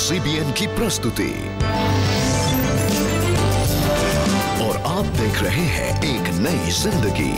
CBN की प्रस्तुति और आप देख रहे हैं एक नई जिंदगी।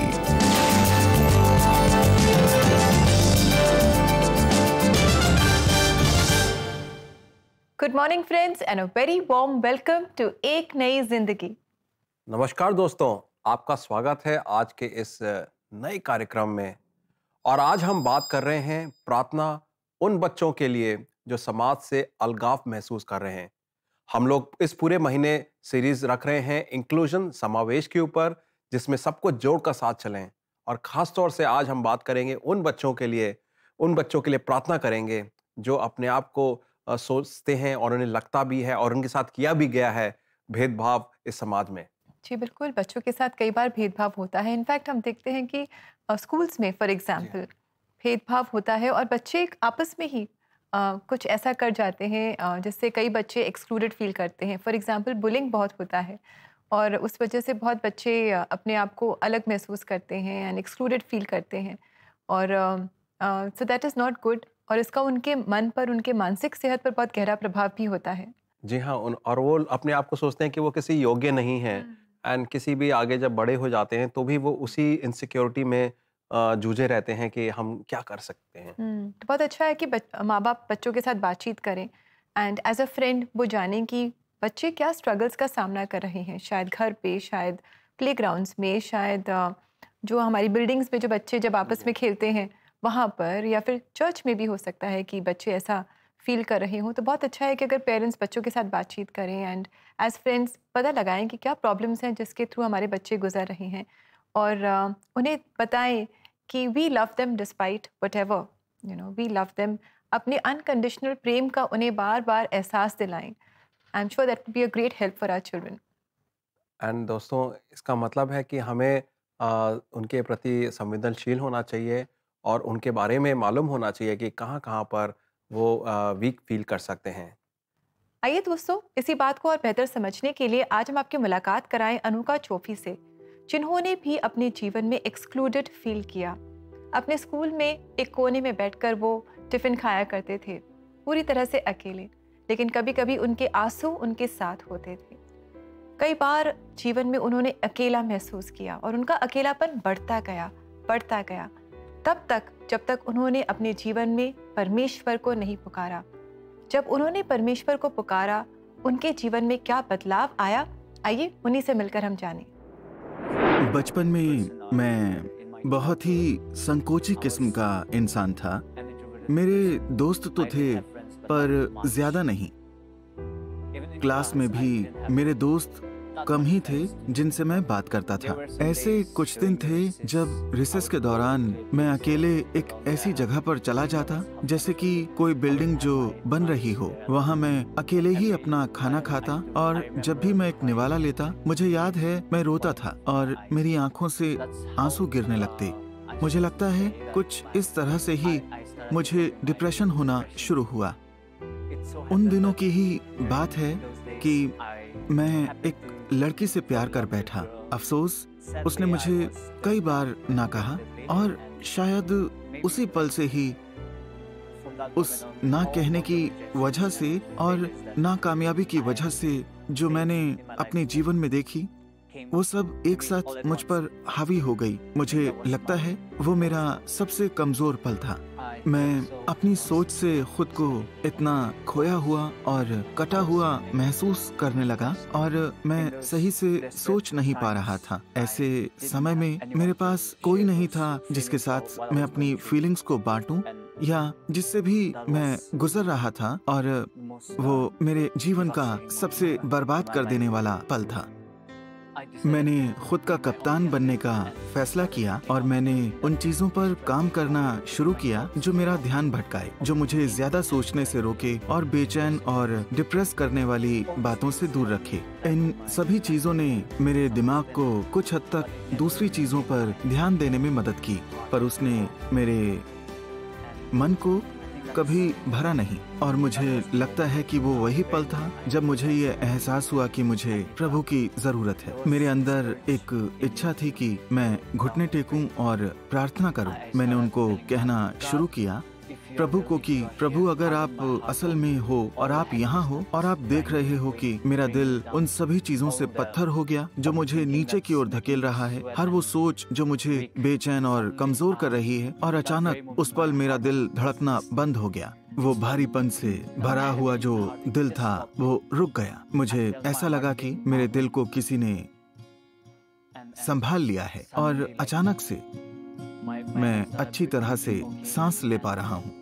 Good morning friends and a very warm welcome to एक नई जिंदगी। नमस्कार दोस्तों, आपका स्वागत है आज के इस नए कार्यक्रम में। और आज हम बात कर रहे हैं प्रार्थना उन बच्चों के लिए जो समाज से अलगाव महसूस कर रहे हैं। हम लोग इस पूरे महीने सीरीज रख रहे हैं इंक्लूजन, समावेश के ऊपर, जिसमें सबको जोड़कर साथ चलें। और ख़ास तौर से आज हम बात करेंगे उन बच्चों के लिए प्रार्थना करेंगे जो अपने आप को सोचते हैं और उन्हें लगता भी है और उनके साथ किया भी गया है भेदभाव इस समाज में। जी बिल्कुल, बच्चों के साथ कई बार भेदभाव होता है। इनफैक्ट हम देखते हैं कि स्कूल्स में फॉर एग्जांपल भेदभाव होता है और बच्चे आपस में ही कुछ ऐसा कर जाते हैं जिससे कई बच्चे एक्सक्लूडेड फील करते हैं। फॉर एग्जांपल बुलिंग बहुत होता है और उस वजह से बहुत बच्चे अपने आप को अलग महसूस करते हैं एंड एक्सक्लूडेड फील करते हैं और so that is not good. और इसका उनके मन पर, उनके मानसिक सेहत पर बहुत गहरा प्रभाव भी होता है। जी हाँ, और वो अपने आप को सोचते हैं कि वो किसी योग्य नहीं है एंड किसी भी आगे जब बड़े हो जाते हैं तो भी वो उसी इनसिक्योरिटी में जूझे रहते हैं कि हम क्या कर सकते हैं। तो बहुत अच्छा है कि माँ बाप बच्चों के साथ बातचीत करें एंड एज अ फ्रेंड वो जानें कि बच्चे क्या स्ट्रगल्स का सामना कर रहे हैं। शायद घर पे, शायद प्लेग्राउंड्स में, शायद जो हमारी बिल्डिंग्स में जो बच्चे जब आपस में खेलते हैं वहाँ पर, या फिर चर्च में भी हो सकता है कि बच्चे ऐसा फील कर रहे हों। तो बहुत अच्छा है कि अगर पेरेंट्स बच्चों के साथ बातचीत करें एंड एज फ्रेंड्स पता लगाएं कि क्या प्रॉब्लम्स हैं जिसके थ्रू हमारे बच्चे गुजर रहे हैं और उन्हें बताएं कि we love them despite whatever, you know, we love them. अपने अनकंडीशनल प्रेम का उन्हें बार बार एहसास दिलाएं। I am sure that will be a great help for our children. And दोस्तों, इसका मतलब है कि हमें उनके प्रति संवेदनशील होना चाहिए और उनके बारे में मालूम होना चाहिए कि कहाँ कहाँ पर वो वीक फील कर सकते हैं। आइए दोस्तों, इसी बात को और बेहतर समझने के लिए आज हम आपकी मुलाकात कराएं अनुका चोफी से, जिन्होंने भी अपने जीवन में एक्सक्लूडेड फील किया। अपने स्कूल में एक कोने में बैठकर वो टिफ़िन खाया करते थे, पूरी तरह से अकेले, लेकिन कभी कभी उनके आंसू उनके साथ होते थे। कई बार जीवन में उन्होंने अकेला महसूस किया और उनका अकेलापन बढ़ता गया तब तक जब तक उन्होंने अपने जीवन में परमेश्वर को नहीं पुकारा। जब उन्होंने परमेश्वर को पुकारा, उनके जीवन में क्या बदलाव आया, आइए उन्हीं से मिलकर हम जानें। बचपन में मैं बहुत ही संकोची किस्म का इंसान था। मेरे दोस्त तो थे पर ज्यादा नहीं। क्लास में भी मेरे दोस्त कम ही थे जिनसे मैं बात करता था। ऐसे कुछ दिन थे जब रिसेस के दौरान मैं अकेले एक ऐसी जगह पर चला जाता जैसे कि कोई बिल्डिंग जो बन रही हो, वहाँ मैं अकेले ही अपना खाना खाता और जब भी मैं एक निवाला लेता, मुझे याद है मैं रोता था और मेरी आंखों से आंसू गिरने लगते। मुझे लगता है कुछ इस तरह से ही मुझे डिप्रेशन होना शुरू हुआ। उन दिनों की ही बात है कि मैं एक लड़की से प्यार कर बैठा। अफसोस उसने मुझे कई बार ना कहा और शायद उसी पल से ही उस ना कहने की वजह से और नाकामयाबी की वजह से जो मैंने अपने जीवन में देखी, वो सब एक साथ मुझ पर हावी हो गई। मुझे लगता है वो मेरा सबसे कमजोर पल था। मैं अपनी सोच से खुद को इतना खोया हुआ और कटा हुआ महसूस करने लगा और मैं सही से सोच नहीं पा रहा था। ऐसे समय में मेरे पास कोई नहीं था जिसके साथ मैं अपनी फीलिंग्स को बांटूं या जिससे भी मैं गुजर रहा था, और वो मेरे जीवन का सबसे बर्बाद कर देने वाला पल था। मैंने खुद का कप्तान बनने का फैसला किया और मैंने उन चीजों पर काम करना शुरू किया जो मेरा ध्यान भटकाए, जो मुझे ज्यादा सोचने से रोके और बेचैन और डिप्रेस करने वाली बातों से दूर रखे। इन सभी चीजों ने मेरे दिमाग को कुछ हद तक दूसरी चीजों पर ध्यान देने में मदद की, पर उसने मेरे मन को कभी भरा नहीं। और मुझे लगता है कि वो वही पल था जब मुझे ये एहसास हुआ कि मुझे प्रभु की जरूरत है। मेरे अंदर एक इच्छा थी कि मैं घुटने टेकूं और प्रार्थना करूं। मैंने उनको कहना शुरू किया प्रभु को कि प्रभु अगर आप असल में हो और आप यहाँ हो और आप देख रहे हो कि मेरा दिल उन सभी चीजों से पत्थर हो गया जो मुझे नीचे की ओर धकेल रहा है, हर वो सोच जो मुझे बेचैन और कमजोर कर रही है, और अचानक उस पल मेरा दिल धड़कना बंद हो गया। वो भारीपन से भरा हुआ जो दिल था वो रुक गया। मुझे ऐसा लगा कि मेरे दिल को किसी ने संभाल लिया है और अचानक से मैं अच्छी तरह से सांस ले पा रहा हूँ।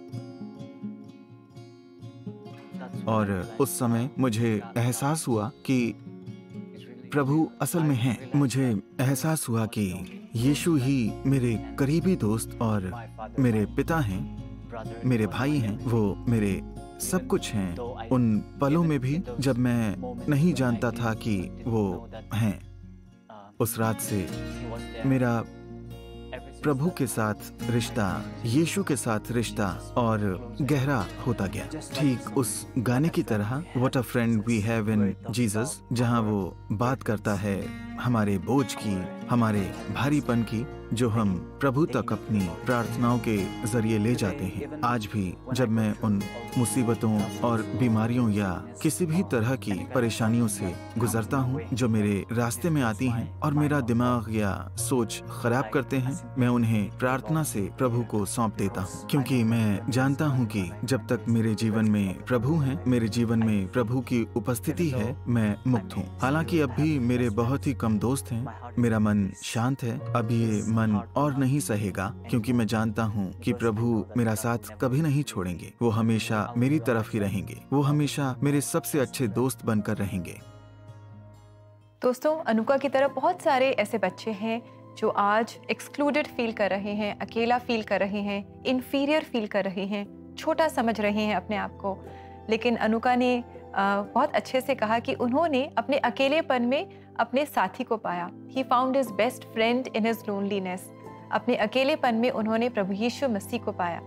और उस समय मुझे एहसास हुआ कि प्रभु असल में हैं। मुझे एहसास हुआ कि यीशु ही मेरे करीबी दोस्त और मेरे पिता हैं, मेरे भाई हैं, वो मेरे सब कुछ हैं। उन पलों में भी जब मैं नहीं जानता था कि वो हैं। उस रात से मेरा प्रभु के साथ रिश्ता, यीशु के साथ रिश्ता और गहरा होता गया। ठीक उस गाने की तरह, what a friend we have in Jesus, जहां वो बात करता है हमारे बोझ की, हमारे भारीपन की, जो हम प्रभु तक अपनी प्रार्थनाओं के जरिए ले जाते हैं। आज भी जब मैं उन मुसीबतों और बीमारियों या किसी भी तरह की परेशानियों से गुजरता हूँ जो मेरे रास्ते में आती हैं और मेरा दिमाग या सोच खराब करते हैं, मैं उन्हें प्रार्थना से प्रभु को सौंप देता हूँ, क्योंकि मैं जानता हूँ कि जब तक मेरे जीवन में प्रभु हैं, मेरे जीवन में प्रभु की उपस्थिति है, मैं मुक्त हूँ। हालांकि अब भी मेरे बहुत ही कम दोस्त हैं, मेरा मन शांत है। अब ये मन और नहीं सहेगा, क्योंकि मैं जानता हूँ कि प्रभु मेरा साथ कभी नहीं छोड़ेंगे। वो हमेशा मेरी तरफ ही रहेंगे। वो हमेशा मेरे सबसे अच्छे दोस्त बनकर रहेंगे। दोस्तों, अनुका की तरह बहुत सारे ऐसे बच्चे हैं जो आज एक्सक्लूडेड फील कर रहे हैं, अकेला फील कर रहे हैं, इन्फीरियर फील कर रहे हैं, छोटा समझ रहे हैं अपने आप को। लेकिन अनुका ने बहुत अच्छे से कहा कि उन्होंने अपने अकेलेपन में अपने साथी को पाया। He found his best friend in his loneliness. अपने अकेलेपन में उन्होंने प्रभु यीशु मसीह को पाया।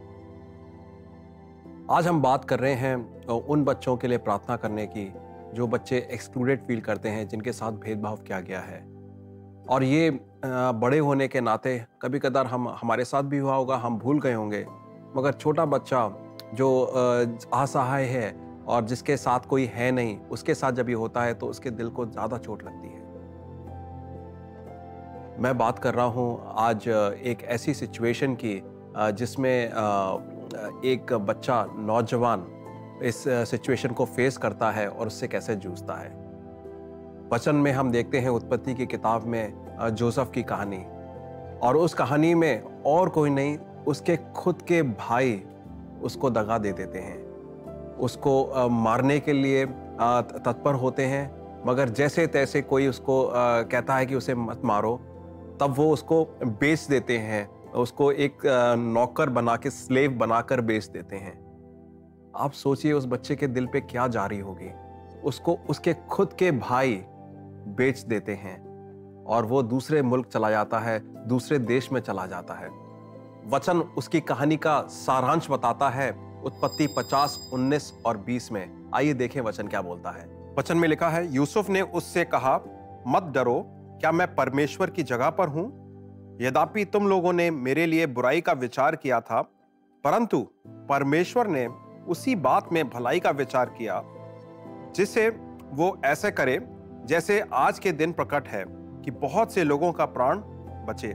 आज हम बात कर रहे हैं उन बच्चों के लिए प्रार्थना करने की जो बच्चे एक्सक्लूडेड फील करते हैं, जिनके साथ भेदभाव किया गया है। और ये बड़े होने के नाते कभी कदार हमारे साथ भी हुआ होगा, हम भूल गए होंगे, मगर छोटा बच्चा जो असहाय है और जिसके साथ कोई है नहीं, उसके साथ जब ये होता है तो उसके दिल को ज़्यादा चोट लगती है। मैं बात कर रहा हूँ आज एक ऐसी सिचुएशन की जिसमें एक बच्चा, नौजवान इस सिचुएशन को फेस करता है और उससे कैसे जूझता है। वचन में हम देखते हैं उत्पत्ति की किताब में जोसेफ की कहानी, और उस कहानी में और कोई नहीं, उसके खुद के भाई उसको दगा दे देते हैं, उसको मारने के लिए तत्पर होते हैं, मगर जैसे तैसे कोई उसको कहता है कि उसे मत मारो, तब वो उसको बेच देते हैं, उसको एक नौकर बना के, स्लेव बनाकर बेच देते हैं। आप सोचिए उस बच्चे के दिल पे क्या जारी होगी। उसको उसके खुद के भाई बेच देते हैं और वो दूसरे मुल्क चला जाता है, दूसरे देश में चला जाता है। वचन उसकी कहानी का सारांश बताता है उत्पत्ति 50, 19 और 20 में। आइए देखें वचन क्या बोलता है। वचन में लिखा है, यूसुफ ने उससे कहा, मत डरो, क्या मैं परमेश्वर की जगह पर हूं? यद्यपि तुम लोगों ने मेरे लिए बुराई का विचार किया था, परंतु परमेश्वर ने उसी बात में भलाई का विचार किया, जिससे वो ऐसे करे जैसे आज के दिन प्रकट है कि बहुत से लोगों का प्राण बचे।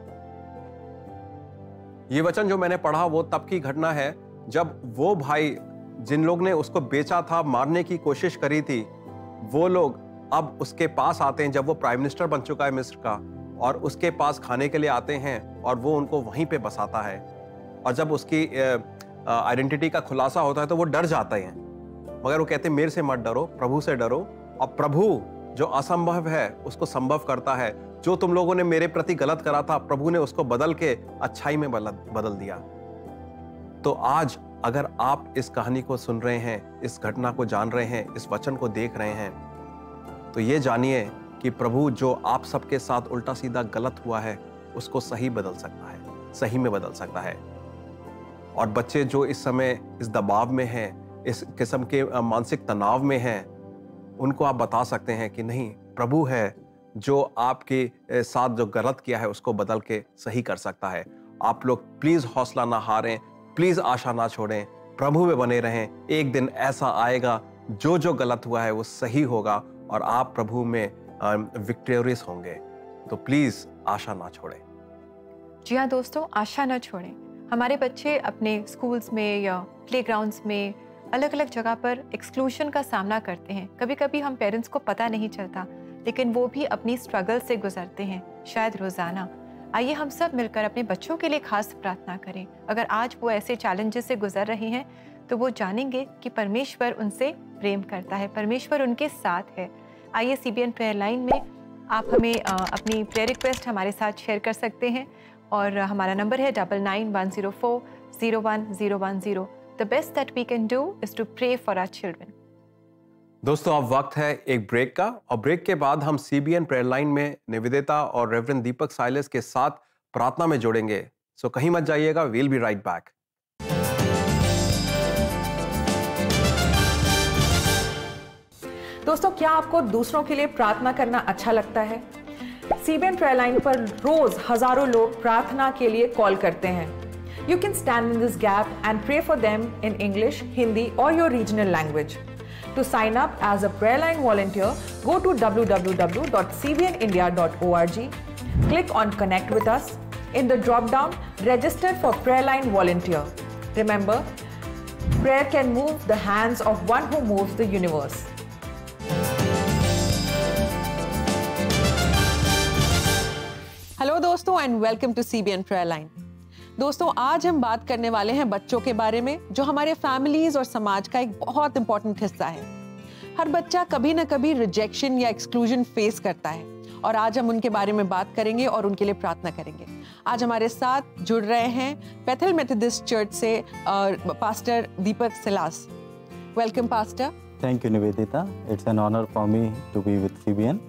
ये वचन जो मैंने पढ़ा वो तब की घटना है जब वो भाई जिन लोग ने उसको बेचा था, मारने की कोशिश करी थी, वो लोग अब उसके पास आते हैं जब वो प्राइम मिनिस्टर बन चुका है मिस्र का, और उसके पास खाने के लिए आते हैं और वो उनको वहीं पे बसाता है। और जब उसकी आइडेंटिटी का खुलासा होता है तो वो डर जाते हैं, मगर वो कहते हैं मेरे से मत डरो, प्रभु से डरो। और प्रभु जो असंभव है उसको संभव करता है। जो तुम लोगों ने मेरे प्रति गलत करा था, प्रभु ने उसको बदल के अच्छाई में बदल दिया। तो आज अगर आप इस कहानी को सुन रहे हैं, इस घटना को जान रहे हैं, इस वचन को देख रहे हैं, तो ये जानिए कि प्रभु जो आप सबके साथ उल्टा सीधा गलत हुआ है उसको सही बदल सकता है, सही में बदल सकता है। और बच्चे जो इस समय इस दबाव में हैं, इस किस्म के मानसिक तनाव में हैं, उनको आप बता सकते हैं कि नहीं, प्रभु है जो आपके साथ जो गलत किया है उसको बदल के सही कर सकता है। आप लोग प्लीज हौसला ना हारें, प्लीज आशा ना छोड़ें, प्रभु में बने रहें। एक दिन ऐसा आएगा जो गलत हुआ है वो सही होगा और आप प्रभु में विक्टोरियस होंगे। तो प्लीज आशा ना छोड़ें। जी हाँ दोस्तों, आशा ना छोड़ें। हमारे बच्चे अपने स्कूल्स में या प्लेग्राउंड्स में अलग अलग जगह पर एक्सक्लूजन का सामना करते हैं। कभी कभी हम पेरेंट्स को पता नहीं चलता, लेकिन वो भी अपनी स्ट्रगल से गुजरते हैं, शायद रोज़ाना। आइए हम सब मिलकर अपने बच्चों के लिए खास प्रार्थना करें। अगर आज वो ऐसे चैलेंजेस से गुजर रहे हैं तो वो जानेंगे कि परमेश्वर उनसे प्रेम करता है, परमेश्वर उनके साथ है। आइए CBN प्रेयर लाइन में आप हमें अपनी प्रेयर रिक्वेस्ट हमारे साथ शेयर कर सकते हैं और हमारा नंबर है 9910401010। The best that we can do is to pray for our children. दोस्तों अब वक्त है एक ब्रेक का, और ब्रेक के बाद हम CBN प्रेयर लाइन में निवेदिता और रेवरेंड दीपक साइलस के साथ प्रार्थना में जोड़ेंगे। सो कहीं मत जाइएगा, we'll be right back. दोस्तों, क्या आपको दूसरों के लिए प्रार्थना करना अच्छा लगता है? CBN प्रेयर लाइन पर रोज हजारों लोग प्रार्थना के लिए कॉल करते हैं। You can stand in this gap and pray for them in English, Hindi or your regional language. To sign up as a prayer line volunteer, go to www.cbnindia.org. Click on Connect with us. In the drop-down, register for prayer line volunteer. Remember, prayer can move the hands of one who moves the universe. Hello दोस्तों and welcome to CBN prayer line. दोस्तों, आज हम बात करने वाले हैं बच्चों के बारे में, जो हमारे फैमिलीज और समाज का एक बहुत इंपॉर्टेंट हिस्सा है। हर बच्चा कभी ना कभी रिजेक्शन या एक्सक्लूजन फेस करता है, और आज हम उनके बारे में बात करेंगे और उनके लिए प्रार्थना करेंगे। आज हमारे साथ जुड़ रहे हैं बेथेल मेथोडिस्ट चर्च से pastor Deepak Silas. Welcome pastor. Thank you Nivedita, it's an honour for me to be with CBN।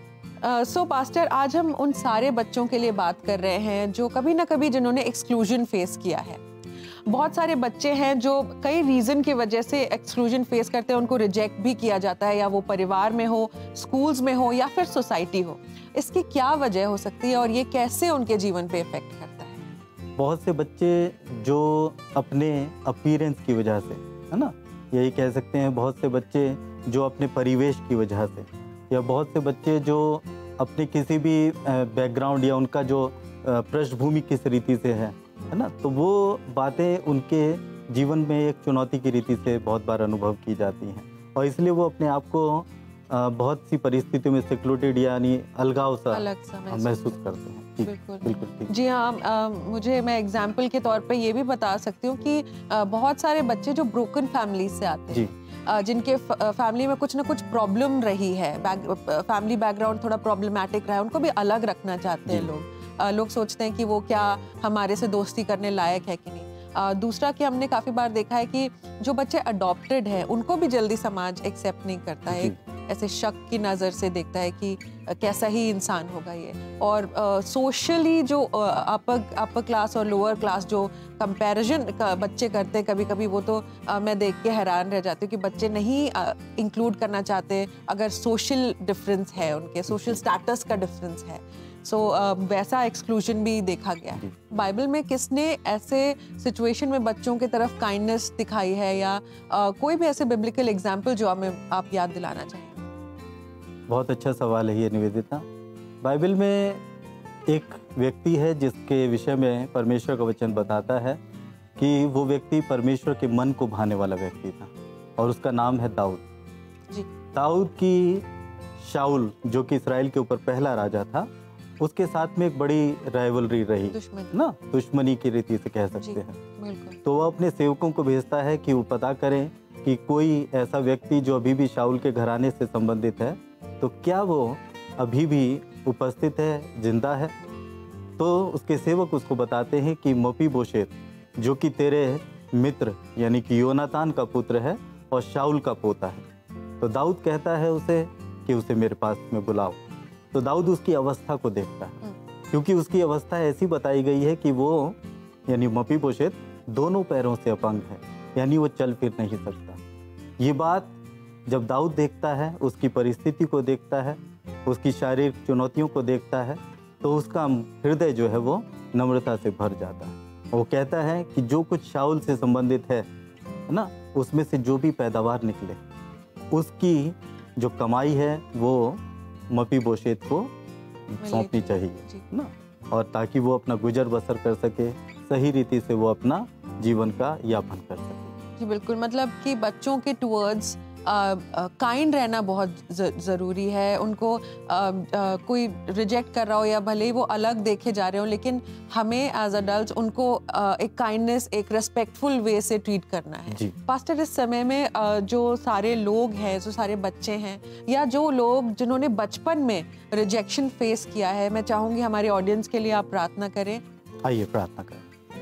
So pastor, आज हम उन सारे बच्चों के लिए बात कर रहे हैं जो कभी ना कभी जिन्होंने एक्सक्लूजन फेस किया है। बहुत सारे बच्चे हैं जो कई रीज़न की वजह से एक्सक्लूजन फेस करते हैं, उनको रिजेक्ट भी किया जाता है, या वो परिवार में हो, स्कूल्स में हो या फिर सोसाइटी हो। इसकी क्या वजह हो सकती है और ये कैसे उनके जीवन पे इफेक्ट करता है? बहुत से बच्चे जो अपने अपीयरेंस की वजह से, है ना, यही कह सकते हैं, बहुत से बच्चे जो अपने परिवेश की वजह से, या बहुत से बच्चे जो अपने किसी भी बैकग्राउंड या उनका जो पृष्ठभूमि किस रीति से है ना, तो वो बातें उनके जीवन में एक चुनौती की रीति से बहुत बार अनुभव की जाती हैं, और इसलिए वो अपने आप को बहुत सी परिस्थितियों में सिक्योरिटेड यानी अलगाव सा महसूस करते हैं। बिल्कुल जी हाँ, मुझे मैं एग्जाम्पल के तौर पे ये भी बता सकती हूँ कि बहुत सारे बच्चे जो ब्रोकन फैमिली से आते हैं, जिनके फैमिली में कुछ ना कुछ प्रॉब्लम रही है, फैमिली बैकग्राउंड थोड़ा प्रॉब्लमैटिक रहा है, उनको भी अलग रखना चाहते हैं लोग सोचते हैं कि वो क्या हमारे से दोस्ती करने लायक है कि नहीं। दूसरा कि हमने काफ़ी बार देखा है कि जो बच्चे अडॉप्टेड हैं उनको भी जल्दी समाज एक्सेप्ट नहीं करता है, ऐसे शक की नज़र से देखता है कि कैसा ही इंसान होगा ये। और सोशली जो अपर क्लास और लोअर क्लास जो कंपैरिजन बच्चे करते हैं, कभी कभी वो तो मैं देख के हैरान रह जाती हूँ कि बच्चे नहीं इंक्लूड करना चाहते अगर सोशल डिफरेंस है, उनके सोशल स्टेटस का डिफरेंस है। वैसा एक्सक्लूजन भी देखा गया है। बाइबल में किसने ऐसे सिचुएशन में बच्चों की तरफ काइंडनेस दिखाई है, या कोई भी ऐसे बिब्लिकल एग्जाम्पल जो हमें आप याद दिलाना चाहेंगे? बहुत अच्छा सवाल है ये निवेदिता। बाइबल में एक व्यक्ति है जिसके विषय में परमेश्वर का वचन बताता है कि वो व्यक्ति परमेश्वर के मन को भाने वाला व्यक्ति था, और उसका नाम है दाऊद जी। दाऊद की शाऊल, जो कि इस्राएल के ऊपर पहला राजा था, उसके साथ में एक बड़ी राइवलरी रही ना, दुश्मनी की रीति से कह सकते हैं। तो वह अपने सेवकों को भेजता है कि वो पता करें कि कोई ऐसा व्यक्ति जो अभी भी शाऊल के घराने से संबंधित है, तो क्या वो अभी भी उपस्थित है, जिंदा है। तो उसके सेवक उसको बताते हैं कि मपीबोशेत, जो कि तेरे मित्र यानी कि योनातान का पुत्र है और शाऊल का पोता है। तो दाऊद कहता है उसे कि उसे मेरे पास में बुलाओ। तो दाऊद उसकी अवस्था को देखता है, क्योंकि उसकी अवस्था ऐसी बताई गई है कि वो यानी मपीबोशेत दोनों पैरों से अपंग है, यानी वो चल फिर नहीं सकता। ये बात जब दाऊद देखता है, उसकी परिस्थिति को देखता है, उसकी शारीरिक चुनौतियों को देखता है, तो उसका हृदय जो है वो नम्रता से भर जाता है। वो कहता है कि जो कुछ शाऊल से संबंधित है ना, उसमें से जो भी पैदावार निकले उसकी जो कमाई है वो मपीबोशेत को सौंपनी चाहिए ना, और ताकि वो अपना गुजर बसर कर सके, सही रीति से वो अपना जीवन का यापन कर सके। जी बिल्कुल, मतलब कि बच्चों के टुवर्ड्स काइंड रहना बहुत ज़रूरी है। उनको कोई रिजेक्ट कर रहा हो या भले ही वो अलग देखे जा रहे हो, लेकिन हमें एज अडल्ट उनको एक काइंडनेस, एक रेस्पेक्टफुल वे से ट्रीट करना है। पास्टर, इस समय में जो सारे लोग हैं, जो सारे बच्चे हैं या जो लोग जिन्होंने बचपन में रिजेक्शन फेस किया है, मैं चाहूँगी हमारे ऑडियंस के लिए आप प्रार्थना करें। आइए प्रार्थना करें।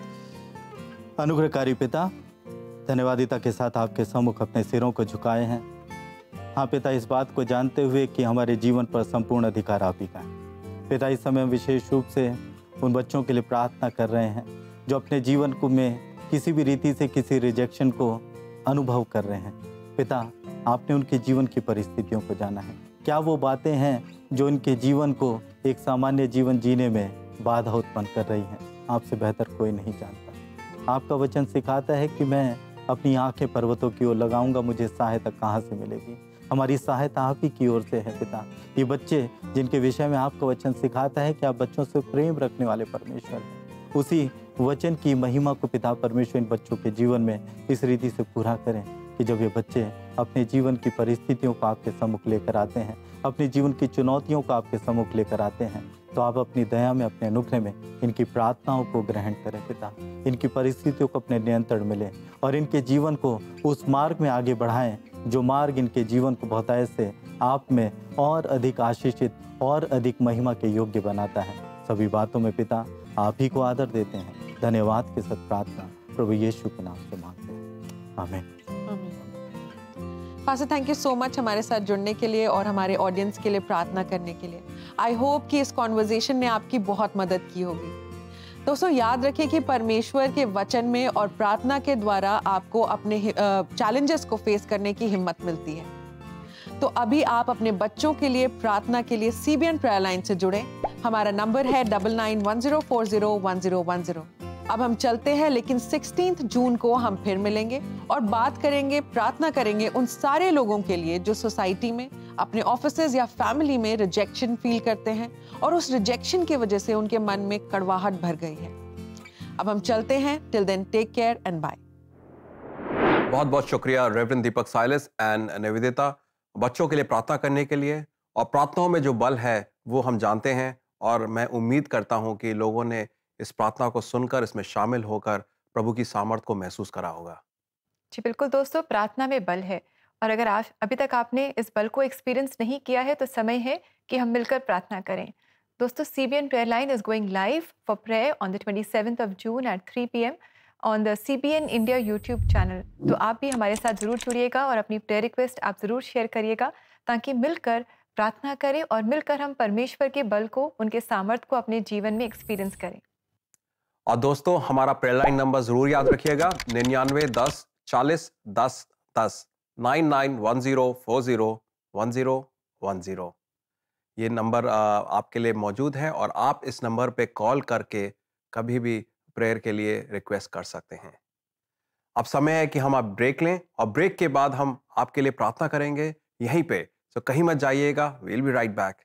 अनुग्रहकारी पिता, धन्यवादिता के साथ आपके सम्मुख अपने सिरों को झुकाए हैं। हाँ पिता, इस बात को जानते हुए कि हमारे जीवन पर संपूर्ण अधिकार आप ही का है। पिता, इस समय विशेष रूप से उन बच्चों के लिए प्रार्थना कर रहे हैं जो अपने जीवन को में किसी भी रीति से किसी रिजेक्शन को अनुभव कर रहे हैं। पिता, आपने उनके जीवन की परिस्थितियों को जाना है। क्या वो बातें हैं जो उनके जीवन को एक सामान्य जीवन जीने में बाधा उत्पन्न कर रही हैं? आपसे बेहतर कोई नहीं जानता। आपका वचन सिखाता है कि मैं अपनी आंखें पर्वतों की ओर लगाऊंगा, मुझे सहायता कहाँ से मिलेगी? हमारी सहायता आप ही की ओर से है पिता। ये बच्चे जिनके विषय में आपका वचन सिखाता है कि आप बच्चों से प्रेम रखने वाले परमेश्वर हैं, उसी वचन की महिमा को पिता परमेश्वर इन बच्चों के जीवन में इस रीति से पूरा करें कि जब ये बच्चे अपने जीवन की परिस्थितियों को आपके सम्मुख लेकर आते हैं, अपने जीवन की चुनौतियों को आपके सम्मुख लेकर आते हैं, तो आप अपनी दया में, अपने अनुग्रह में इनकी प्रार्थनाओं को ग्रहण करें पिता। इनकी परिस्थितियों को अपने नियंत्रण में लें और इनके जीवन को उस मार्ग में आगे बढ़ाएं जो मार्ग इनके जीवन को बहुतायत से आप में और अधिक आशीषित और अधिक महिमा के योग्य बनाता है। सभी बातों में पिता आप ही को आदर देते हैं। धन्यवाद के साथ प्रार्थना प्रभु यीशु के नाम से मांगते हैं, आमीन। Pastor, thank you so much हमारे साथ जुड़ने के लिए और हमारे ऑडियंस के लिए प्रार्थना करने के लिए। आई होप कि इस कॉन्वर्जेशन ने आपकी बहुत मदद की होगी। दोस्तों, याद रखें कि परमेश्वर के वचन में और प्रार्थना के द्वारा आपको अपने चैलेंजेस को फेस करने की हिम्मत मिलती है। तो अभी आप अपने बच्चों के लिए प्रार्थना के लिए CBN प्रेयर लाइन से जुड़ें। हमारा नंबर है 9910401010। अब हम चलते हैं, लेकिन 16 जून को हम फिर मिलेंगे और बात करेंगे, प्रार्थना करेंगे उन सारे लोगों के लिए जो सोसाइटी में, अपने ऑफिसेज या फैमिली में रिजेक्शन फील करते हैं और उस रिजेक्शन की वजह से उनके मन में कड़वाहट भर गई है। अब हम चलते हैं। Till then, take care and bye. बहुत बहुत शुक्रिया reverend Deepak Silas and Nivedita, बच्चों के लिए प्रार्थना करने के लिए। और प्रार्थनाओं में जो बल है वो हम जानते हैं, और मैं उम्मीद करता हूं कि लोगों ने इस प्रार्थना को सुनकर, इसमें शामिल होकर प्रभु की सामर्थ को महसूस करा होगा। जी बिल्कुल दोस्तों, प्रार्थना में बल है, और अगर आज अभी तक आपने इस बल को एक्सपीरियंस नहीं किया है तो समय है कि हम मिलकर प्रार्थना करें। दोस्तों, CBN prayer line is going live for prayer on the 27th of June at 3 p.m. on the CBN India YouTube channel। तो आप भी हमारे साथ ज़रूर जुड़िएगा और अपनी प्रेयर रिक्वेस्ट आप ज़रूर शेयर करिएगा, ताकि मिलकर प्रार्थना करें और मिलकर हम परमेश्वर के बल को, उनके सामर्थ को अपने जीवन में एक्सपीरियंस करें। और दोस्तों, हमारा प्रेयर लाइन नंबर जरूर याद रखिएगा, 99 10 40 10 10 9910401010। ये नंबर आपके लिए मौजूद है और आप इस नंबर पे कॉल करके कभी भी प्रेयर के लिए रिक्वेस्ट कर सकते हैं। अब समय है कि हम आप ब्रेक लें, और ब्रेक के बाद हम आपके लिए प्रार्थना करेंगे यहीं पे। तो कहीं मत जाइएगा, we'll be right back.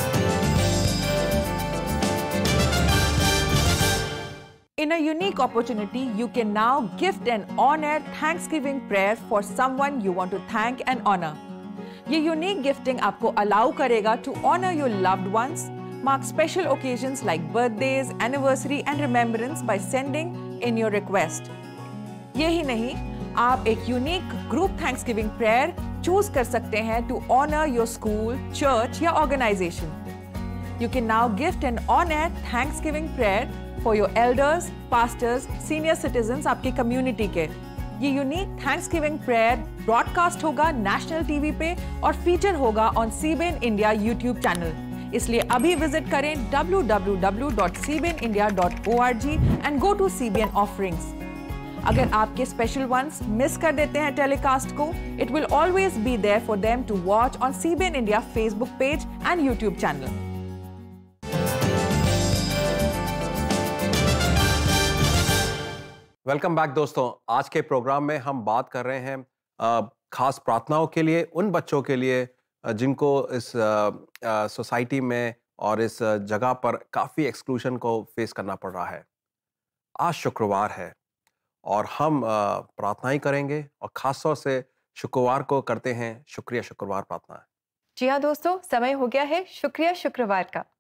In a unique opportunity, you can now gift an on-air Thanksgiving prayer for someone you want to thank and honor. ये unique gifting आपको allow करेगा to honor your loved ones, mark special occasions like birthdays, anniversary and remembrance by sending in your request. यही नहीं, आप एक unique group Thanksgiving prayer choose कर सकते हैं to honor your school, church या organization. You can now gift an on-air Thanksgiving prayer for your elders, pastors, senior citizens आपकी community के। ये यूनिक थैंक्सगिविंग प्रेयर ब्रॉडकास्ट होगा नेशनल टीवी पे और फीचर होगा on CBN India YouTube channel. इसलिए अभी विजिट करें www.cbnindia.org and go to CBN offerings. अगर आपके स्पेशल वंस मिस कर देते हैं टेलीकास्ट को, it will always be there for them to watch on CBN India Facebook page and YouTube channel. Welcome back दोस्तों। आज के प्रोग्राम में हम बात कर रहे हैं खास प्रार्थनाओं के लिए, उन बच्चों के लिए जिनको इस सोसाइटी में और इस जगह पर काफ़ी एक्सक्लूजन को फेस करना पड़ रहा है। आज शुक्रवार है और हम प्रार्थनाएं करेंगे और ख़ास तौर से शुक्रवार को करते हैं शुक्रिया शुक्रवार प्रार्थना। जी हाँ दोस्तों, समय हो गया है शुक्रिया शुक्रवार का।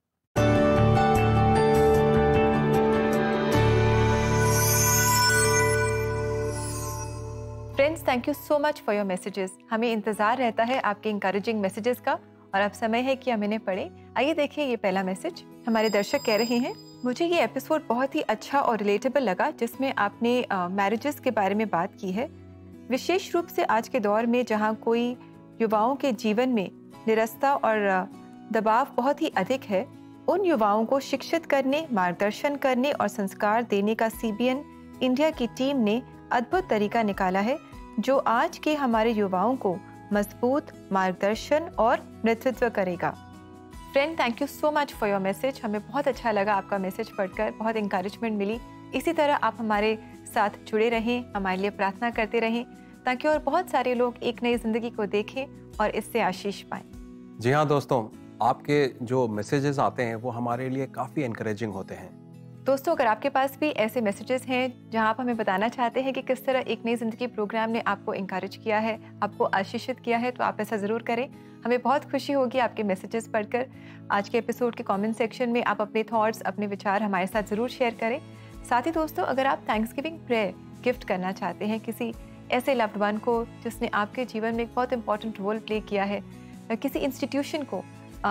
Friends, thank you so much for your messages. हमें इंतज़ार रहता है आपके इंकरेजिंग मैसेजेस का और अब समय है कि हम इन्हें पढ़ें। आइए देखिए ये पहला मैसेज। हमारे दर्शक कह रहे हैं, मुझे ये एपिसोड बहुत ही अच्छा और रिलेटेबल लगा जिसमें आपने मैरिजेस के बारे में बात की है। विशेष रूप से आज के दौर में जहाँ कोई युवाओं के जीवन में निरस्ता और दबाव बहुत ही अधिक है, उन युवाओं को शिक्षित करने, मार्गदर्शन करने और संस्कार देने का CBN इंडिया की टीम ने अद्भुत तरीका निकाला है जो आज के हमारे युवाओं को मजबूत मार्गदर्शन और नेतृत्व करेगा। Friend, thank you so much for your message. हमें बहुत अच्छा लगा आपका मैसेज पढ़कर, बहुत इंकरेजमेंट मिली। इसी तरह आप हमारे साथ जुड़े रहें, हमारे लिए प्रार्थना करते रहें ताकि और बहुत सारे लोग एक नई जिंदगी को देखें और इससे आशीष पाएं। जी हाँ दोस्तों, आपके जो मैसेजेस आते हैं वो हमारे लिए काफ़ी इनकरेजिंग होते हैं। दोस्तों, अगर आपके पास भी ऐसे मैसेजेस हैं जहां आप हमें बताना चाहते हैं कि किस तरह एक नई जिंदगी प्रोग्राम ने आपको इंकरेज किया है, आपको आशीषित किया है, तो आप ऐसा ज़रूर करें। हमें बहुत खुशी होगी आपके मैसेजेस पढ़कर। आज के एपिसोड के कमेंट सेक्शन में आप अपने थॉट्स, अपने विचार हमारे साथ ज़रूर शेयर करें। साथ ही दोस्तों, अगर आप थैंक्सगिविंग प्रेयर गिफ्ट करना चाहते हैं किसी ऐसे लव्ड वन को जिसने आपके जीवन में एक बहुत इंपॉर्टेंट रोल प्ले किया है, किसी इंस्टीट्यूशन को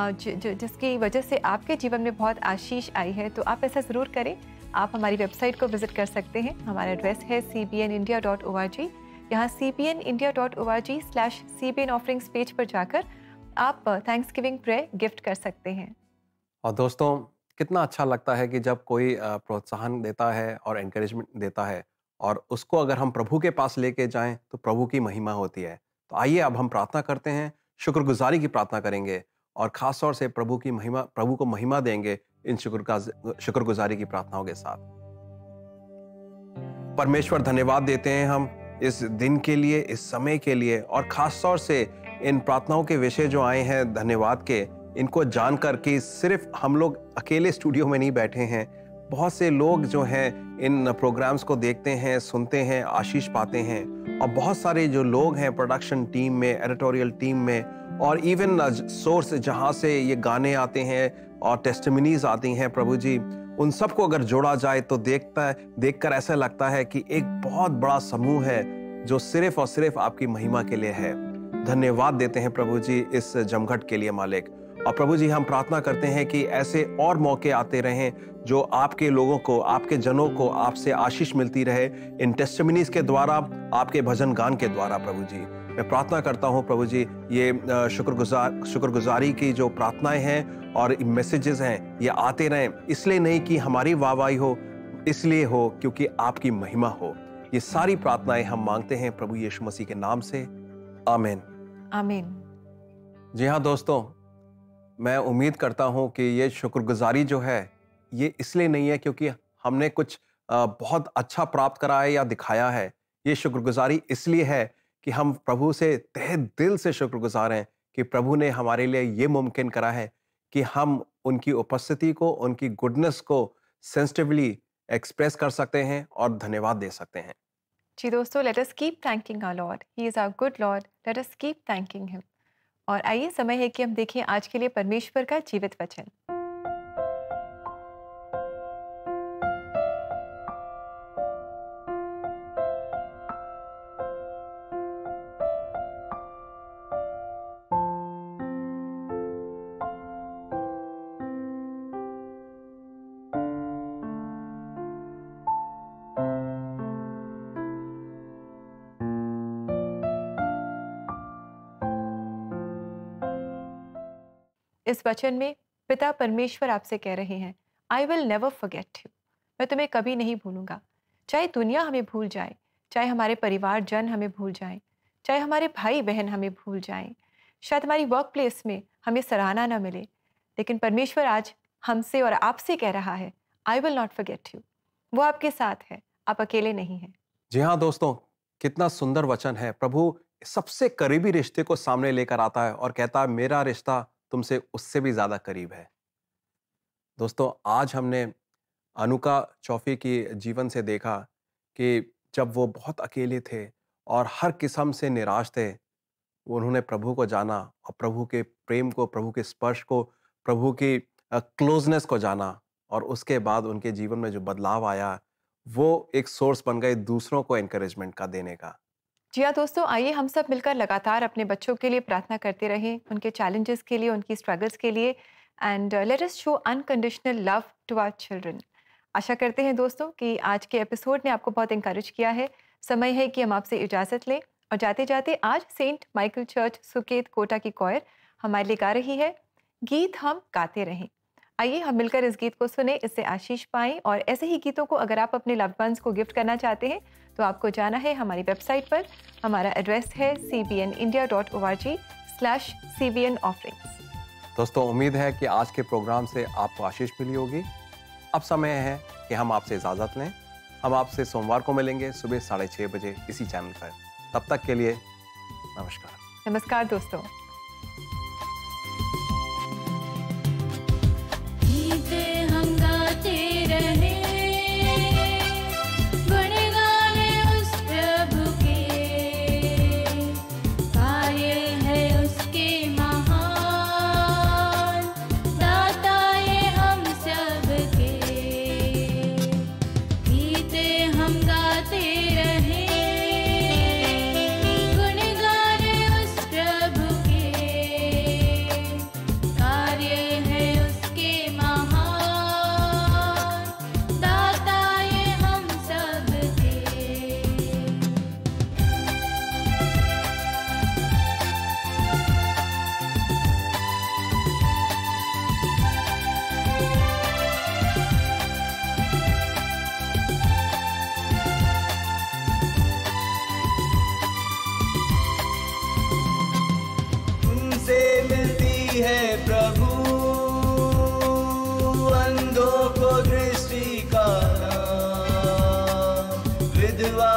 जिसकी वजह से आपके जीवन में बहुत आशीष आई है, तो आप ऐसा ज़रूर करें। आप हमारी वेबसाइट को विज़िट कर सकते हैं। हमारा एड्रेस है cbnindia.org। यहाँ cbnindia.org/cbn ऑफरिंग्स पेज पर जाकर आप थैंक्सगिविंग प्रेयर गिफ्ट कर सकते हैं। और दोस्तों, कितना अच्छा लगता है कि जब कोई प्रोत्साहन देता है और एनकरेजमेंट देता है और उसको अगर हम प्रभु के पास लेके जाएं तो प्रभु की महिमा होती है। तो आइए अब हम प्रार्थना करते हैं, शुक्रगुजारी की प्रार्थना करेंगे और खास तौर से प्रभु को महिमा देंगे इन शुक्रगुजारी की प्रार्थनाओं के साथ। परमेश्वर, धन्यवाद देते हैं हम इस दिन के लिए, इस समय के लिए और खास तौर से इन प्रार्थनाओं के विषय जो आए हैं धन्यवाद के, इनको जानकर कि सिर्फ हम लोग अकेले स्टूडियो में नहीं बैठे हैं, बहुत से लोग जो हैं इन प्रोग्राम्स को देखते हैं, सुनते हैं, आशीष पाते हैं और बहुत सारे जो लोग हैं प्रोडक्शन टीम में, एडिटोरियल टीम में और इवन सोर्स जहाँ से ये गाने आते हैं और टेस्टिमनीज आती हैं, प्रभु जी, उन सबको अगर जोड़ा जाए तो देखकर ऐसा लगता है कि एक बहुत बड़ा समूह है जो सिर्फ और सिर्फ आपकी महिमा के लिए है। धन्यवाद देते हैं प्रभु जी इस जमघट के लिए मालिक। और प्रभु जी, हम प्रार्थना करते हैं कि ऐसे और मौके आते रहें जो आपके लोगों को, आपके जनों को आपसे आशीष मिलती रहे इन टेस्टिमनीज के द्वारा, आपके भजन गान के द्वारा। प्रभु जी, मैं प्रार्थना करता हूं प्रभु जी, ये शुक्रगुजारी की जो प्रार्थनाएं हैं और मैसेजेस हैं ये आते रहें, इसलिए नहीं कि हमारी वाहवाही हो, इसलिए हो क्योंकि आपकी महिमा हो। ये सारी प्रार्थनाएं हम मांगते हैं प्रभु यीशु मसीह के नाम से, आमीन। आमीन। जी हाँ दोस्तों, मैं उम्मीद करता हूं कि ये शुक्रगुजारी जो है ये इसलिए नहीं है क्योंकि हमने कुछ बहुत अच्छा प्राप्त करा है या दिखाया है। ये शुक्रगुजारी इसलिए है कि हम प्रभु से तहे दिल से शुक्रगुजार हैं कि प्रभु ने हमारे लिए ये मुमकिन करा है कि हम उनकी उपस्थिति को, उनकी गुडनेस को सेंसिटिवली एक्सप्रेस कर सकते हैं और धन्यवाद दे सकते हैं। जी दोस्तों, let us keep thanking our lord. He is our good lord. Let us keep thanking him. और आइए समय है कि हम देखें आज के लिए परमेश्वर का जीवित वचन। इस वचन में पिता परमेश्वर आपसे कह रहे हैं, I will never forget you. मैं तुम्हें कभी नहीं भूलूंगा। चाहे दुनिया हमें भूल जाए, चाहे हमारे परिवारजन हमें भूल जाएं, चाहे हमारे भाई बहन हमें भूल जाएं, शायद हमारी वर्क प्लेस में हमें सराहना न मिले, लेकिन परमेश्वर आज हमसे और आपसे कह रहा है, I will not forget you. वो आपके साथ है, आप अकेले नहीं हैं। जी हाँ दोस्तों, कितना सुंदर वचन है। प्रभु सबसे करीबी रिश्ते को सामने लेकर आता है और कहता है मेरा रिश्ता तुमसे उससे भी ज्यादा करीब है। दोस्तों, आज हमने अनुका चौफी की जीवन से देखा कि जब वो बहुत अकेले थे और हर किस्म से निराश थे, उन्होंने प्रभु को जाना और प्रभु के प्रेम को, प्रभु के स्पर्श को, प्रभु की क्लोजनेस को जाना, और उसके बाद उनके जीवन में जो बदलाव आया वो एक सोर्स बन गए दूसरों को एनकरेजमेंट का देने का। जी हाँ दोस्तों, आइए हम सब मिलकर लगातार अपने बच्चों के लिए प्रार्थना करते रहें, उनके चैलेंजेस के लिए, उनकी स्ट्रगल्स के लिए, and let us show unconditional love to our children. आशा करते हैं दोस्तों कि आज के एपिसोड ने आपको बहुत इंकरेज किया है। समय है कि हम आपसे इजाज़त लें, और जाते जाते आज saint Michael church Suket Kota की कॉयर हमारे लिए गा रही है गीत हम गाते रहें। आइए हम मिलकर इस गीत को सुने, इससे आशीष पाएं, और ऐसे ही गीतों को अगर आप अपने लव्ड वंस को गिफ्ट करना चाहते हैं तो आपको जाना है हमारी वेबसाइट पर। हमारा एड्रेस है cbnindia.org/cbn offerings। दोस्तों, उम्मीद है कि आज के प्रोग्राम से आपको आशीष मिली होगी। अब समय है कि हम आपसे इजाज़त लें। हम आपसे सोमवार को मिलेंगे सुबह 6:30 बजे इसी चैनल पर। तब तक के लिए नमस्कार। नमस्कार दोस्तों। अंधों को दृष्टि का, विधवा